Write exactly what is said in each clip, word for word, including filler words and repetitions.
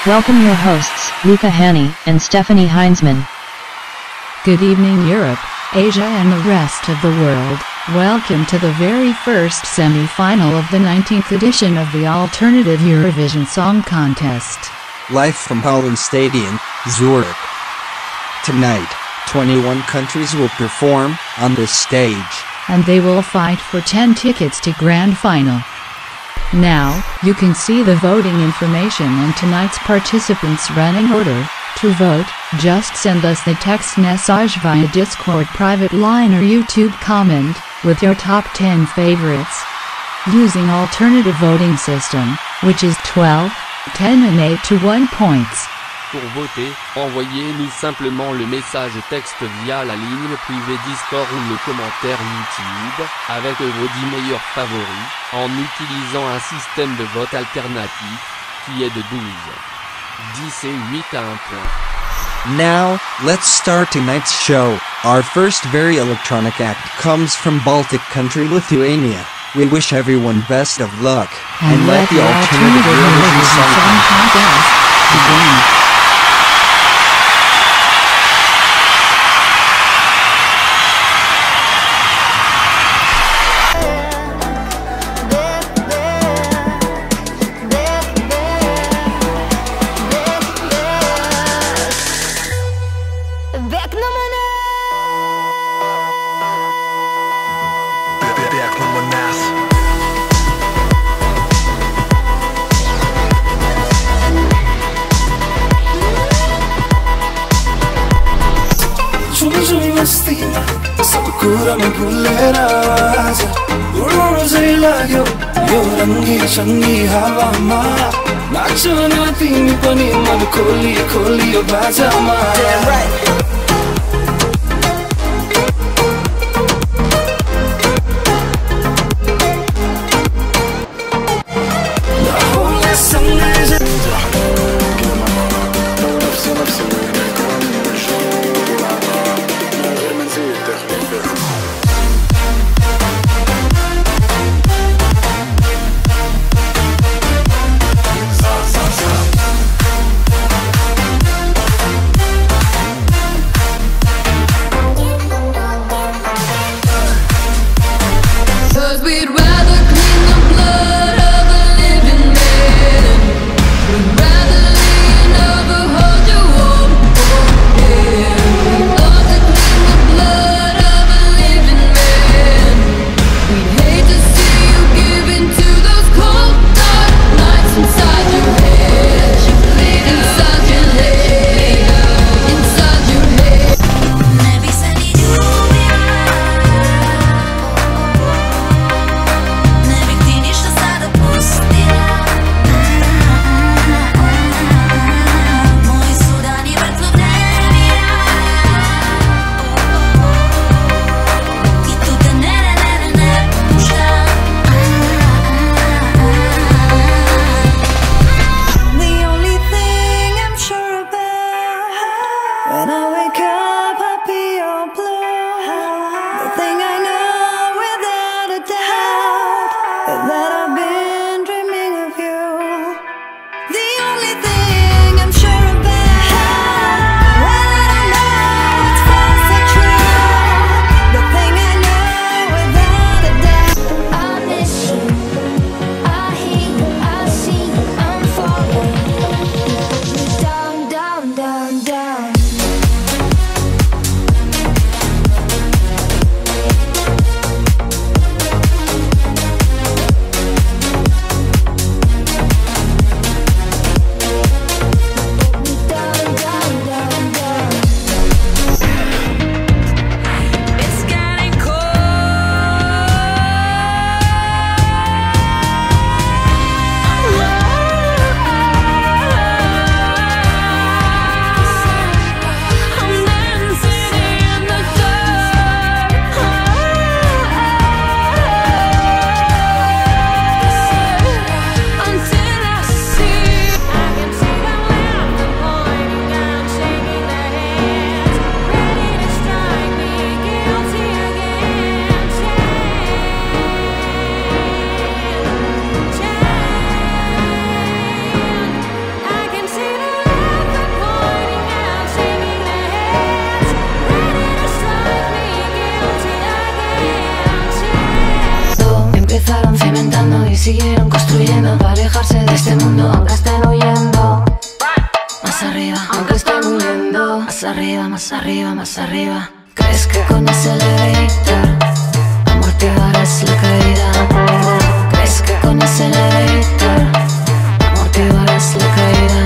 Welcome your hosts, Luca Hani and Stephanie Heinzman. Good evening Europe, Asia and the rest of the world. Welcome to the very first semi-final of the nineteenth edition of the Alternative Eurovision Song Contest. Live from Holland Stadium, Zürich. Tonight, twenty-one countries will perform on this stage. And they will fight for ten tickets to Grand Final. Now, you can see the voting information and tonight's participants' running order. To vote, just send us the text message via Discord private line or YouTube comment, with your top ten favorites. Using alternative voting system, which is twelve, ten and eight to one points. Pour voter, envoyez-nous simplement le message texte via la ligne privée Discord ou le commentaire YouTube, avec vos dix meilleurs favoris, en utilisant un système de vote alternatif, qui est de douze, dix et huit à un point. Now, let's start tonight's show. Our first very electronic act comes from Baltic country Lithuania. We wish everyone best of luck, and, and let, let the Alternative Eurovision Song Contest begin. सब कुरा में भुलेर आज उड्नु चाहिँ लाग्यो यो रङ्गी चङ्गी हावामा नाच्छ न तिमी पनि मन खोली खोली यो बाजामा arriba, más arriba, más arriba. ¿Crees que con ese elevator amortiguarás la caída? ¿Crees que con ese elevator amortiguarás la caída?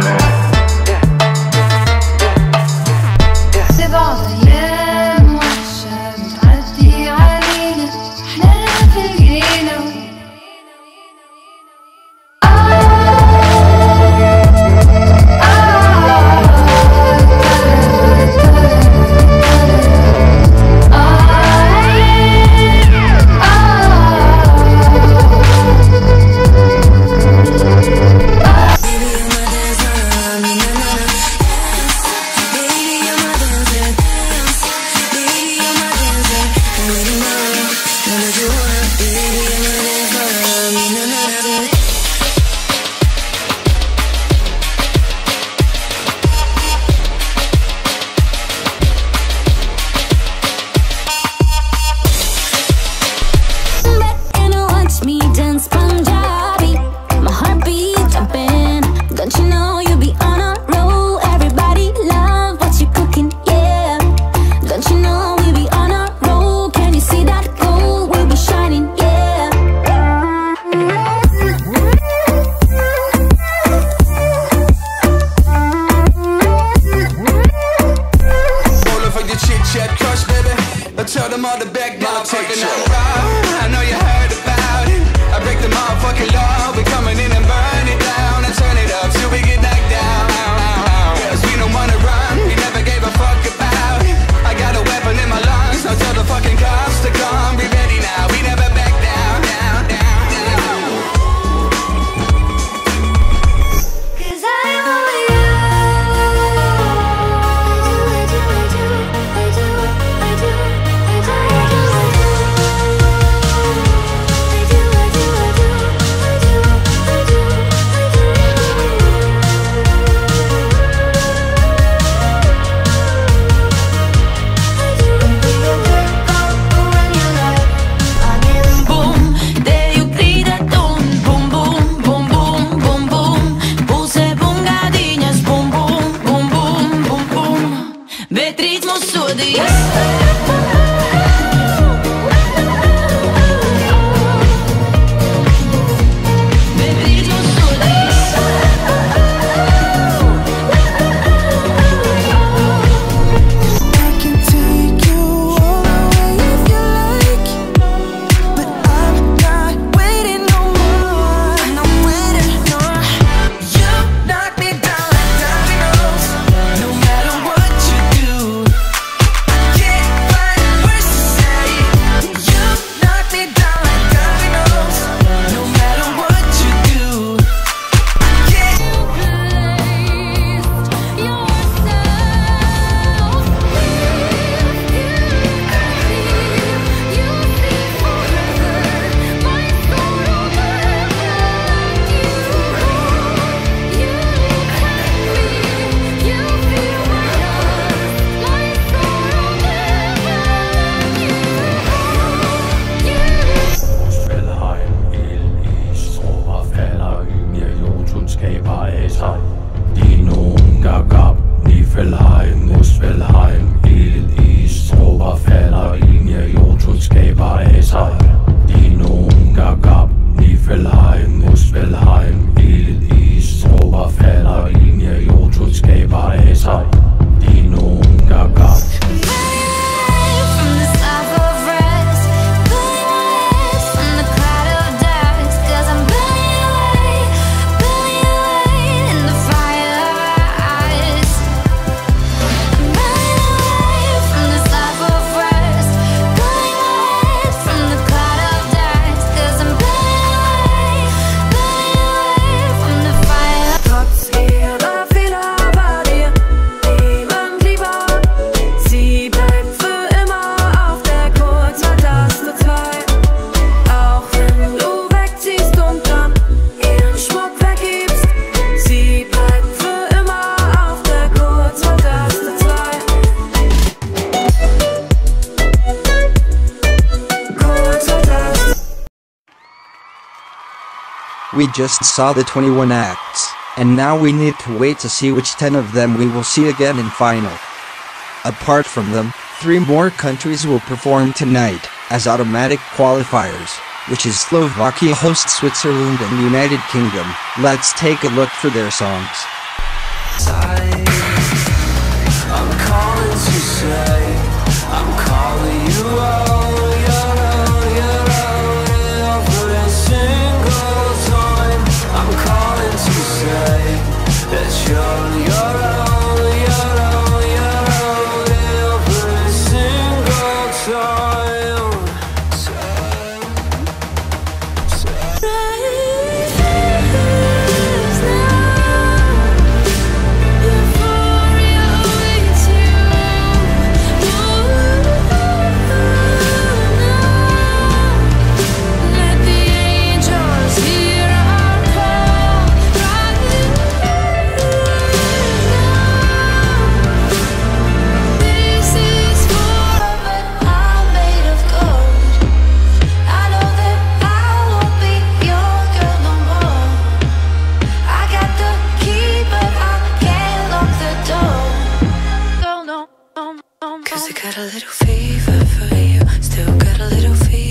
We just saw the twenty-one acts, and now we need to wait to see which ten of them we will see again in final. Apart from them, three more countries will perform tonight, as automatic qualifiers, which is Slovakia hosts Switzerland and United Kingdom. Let's take a look for their songs. I'm calling to say, I'm calling you all, you're all, you're all, every single time. I'm calling to say that you're, you're all, you're all, you're all, every single time. Cause I got a little fever for you, still got a little fever.